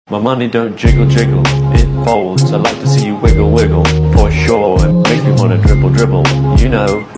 My money don't jiggle jiggle, it folds. I like to see you wiggle wiggle, for sure. It makes me wanna dribble dribble, you know.